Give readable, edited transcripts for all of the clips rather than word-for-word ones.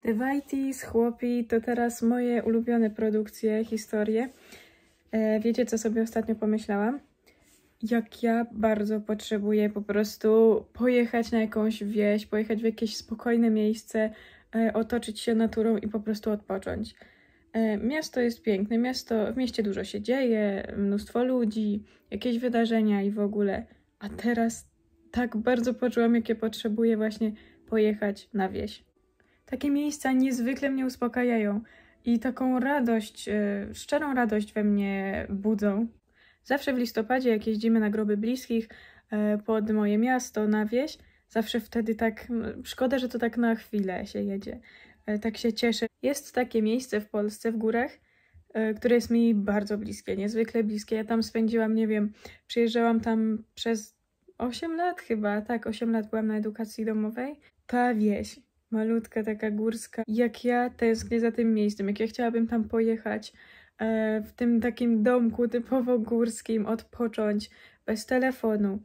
Wajtis, chłopi to teraz moje ulubione produkcje, historie. Wiecie, co sobie ostatnio pomyślałam? Jak ja bardzo potrzebuję po prostu pojechać na jakąś wieś, pojechać w jakieś spokojne miejsce, otoczyć się naturą i po prostu odpocząć. Miasto jest piękne, w mieście dużo się dzieje, mnóstwo ludzi, jakieś wydarzenia i w ogóle. A teraz tak bardzo poczułam, jakie potrzebuję właśnie pojechać na wieś. Takie miejsca niezwykle mnie uspokajają i taką radość, szczerą radość we mnie budzą. Zawsze w listopadzie, jak jeździmy na groby bliskich pod moje miasto, na wieś, zawsze wtedy tak, szkoda, że to tak na chwilę się jedzie. Tak się cieszę. Jest takie miejsce w Polsce, w górach, które jest mi bardzo bliskie, niezwykle bliskie. Ja tam spędziłam, nie wiem, przyjeżdżałam tam przez 8 lat chyba, tak, 8 lat byłam na edukacji domowej. Ta wieś, malutka, taka górska. Jak ja tęsknię za tym miejscem, jak ja chciałabym tam pojechać, w tym takim domku typowo górskim, odpocząć, bez telefonu,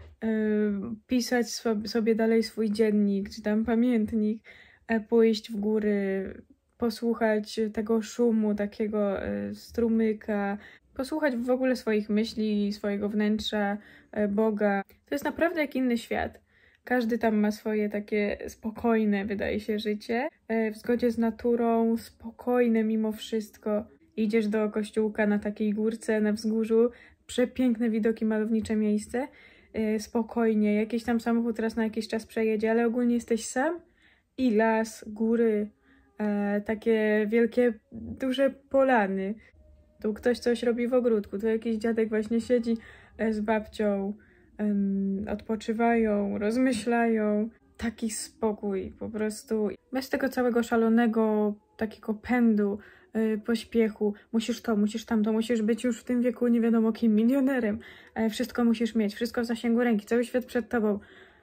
pisać sobie dalej swój dziennik, czy tam pamiętnik, pójść w góry, posłuchać tego szumu, takiego strumyka, posłuchać w ogóle swoich myśli, swojego wnętrza, Boga. To jest naprawdę jak inny świat. Każdy tam ma swoje takie spokojne, wydaje się, życie, w zgodzie z naturą, spokojne mimo wszystko. Idziesz do kościółka na takiej górce, na wzgórzu, przepiękne widoki, malownicze miejsce, spokojnie, jakiś tam samochód raz na jakiś czas przejedzie, ale ogólnie jesteś sam i las, góry, takie wielkie, duże polany. Tu ktoś coś robi w ogródku, tu jakiś dziadek właśnie siedzi z babcią, odpoczywają, rozmyślają. Taki spokój po prostu. Bez tego całego szalonego takiego pędu, pośpiechu. Musisz to, musisz tamto, musisz być już w tym wieku nie wiadomo kim, milionerem. Wszystko musisz mieć, wszystko w zasięgu ręki, cały świat przed tobą.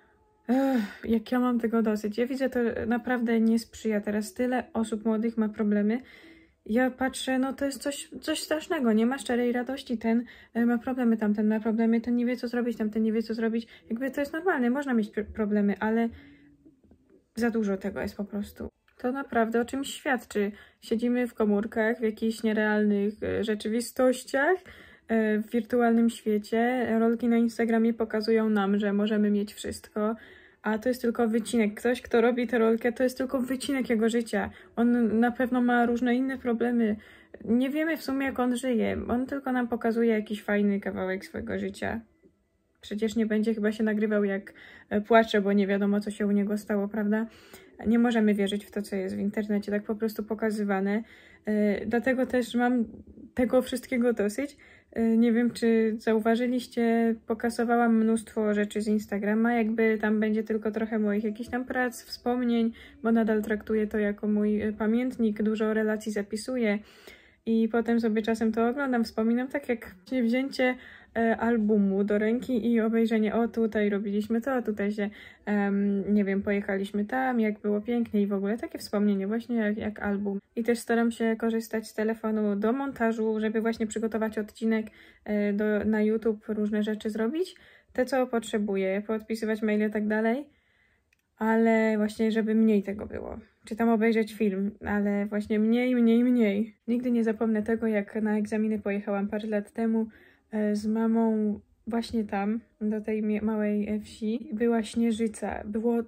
Jak ja mam tego dosyć. Ja widzę, to naprawdę nie sprzyja teraz. Tyle osób młodych ma problemy. Ja patrzę, no to jest coś strasznego, nie ma szczerej radości, ten ma problemy, tamten ma problemy, ten nie wie co zrobić, tamten nie wie co zrobić. Jakby to jest normalne, można mieć problemy, ale za dużo tego jest po prostu. To naprawdę o czymś świadczy. Siedzimy w komórkach, w jakichś nierealnych rzeczywistościach, w wirtualnym świecie. Rolki na Instagramie pokazują nam, że możemy mieć wszystko, a to jest tylko wycinek. Ktoś, kto robi tę rolkę, to jest tylko wycinek jego życia. On na pewno ma różne inne problemy. Nie wiemy w sumie, jak on żyje. On tylko nam pokazuje jakiś fajny kawałek swojego życia. Przecież nie będzie chyba się nagrywał, jak płacze, bo nie wiadomo, co się u niego stało, prawda? Nie możemy wierzyć w to, co jest w internecie, tak po prostu pokazywane. Dlatego też mam tego wszystkiego dosyć. Nie wiem, czy zauważyliście, pokasowałam mnóstwo rzeczy z Instagrama, jakby tam będzie tylko trochę moich jakichś tam prac, wspomnień, bo nadal traktuję to jako mój pamiętnik, dużo relacji zapisuję i potem sobie czasem to oglądam, wspominam, tak jak wzięcie albumu do ręki i obejrzenie, o tutaj robiliśmy to, tutaj się, nie wiem, pojechaliśmy tam, jak było pięknie i w ogóle takie wspomnienie właśnie jak album. I też staram się korzystać z telefonu do montażu, żeby właśnie przygotować odcinek na YouTube, różne rzeczy zrobić, te co potrzebuję, podpisywać maile i tak dalej, ale właśnie żeby mniej tego było. Czy tam obejrzeć film, ale właśnie mniej. Nigdy nie zapomnę tego, jak na egzaminy pojechałam parę lat temu z mamą właśnie tam, do tej małej wsi. Była śnieżyca.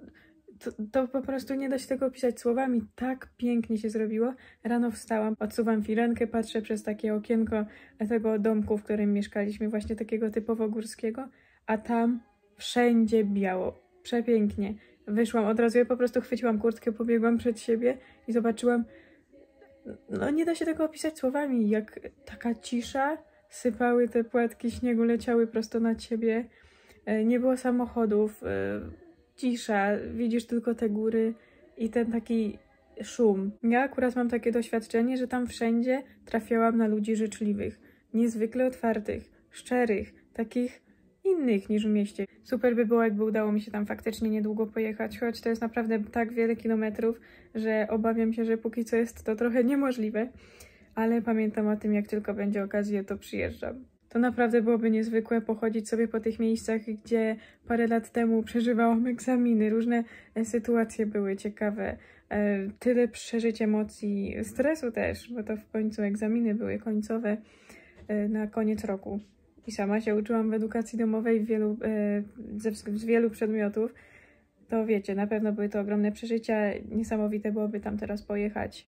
To po prostu nie da się tego opisać słowami. Tak pięknie się zrobiło. Rano wstałam, odsuwam firankę, patrzę przez takie okienko tego domku, w którym mieszkaliśmy, właśnie takiego typowo górskiego, a tam wszędzie biało. Przepięknie. Wyszłam od razu, ja po prostu chwyciłam kurtkę, pobiegłam przed siebie i zobaczyłam, no nie da się tego opisać słowami, jak taka cisza, sypały te płatki śniegu, leciały prosto na ciebie, nie było samochodów, cisza, widzisz tylko te góry i ten taki szum. Ja akurat mam takie doświadczenie, że tam wszędzie trafiałam na ludzi życzliwych, niezwykle otwartych, szczerych, takich innych niż w mieście. Super by było, jakby udało mi się tam faktycznie niedługo pojechać, choć to jest naprawdę tak wiele kilometrów, że obawiam się, że póki co jest to trochę niemożliwe, ale pamiętam o tym, jak tylko będzie okazja, to przyjeżdżam. To naprawdę byłoby niezwykłe pochodzić sobie po tych miejscach, gdzie parę lat temu przeżywałam egzaminy, różne sytuacje były ciekawe, tyle przeżyć emocji, stresu też, bo to w końcu egzaminy były końcowe na koniec roku. I sama się uczyłam w edukacji domowej z wielu przedmiotów. To wiecie, na pewno były to ogromne przeżycia, niesamowite byłoby tam teraz pojechać.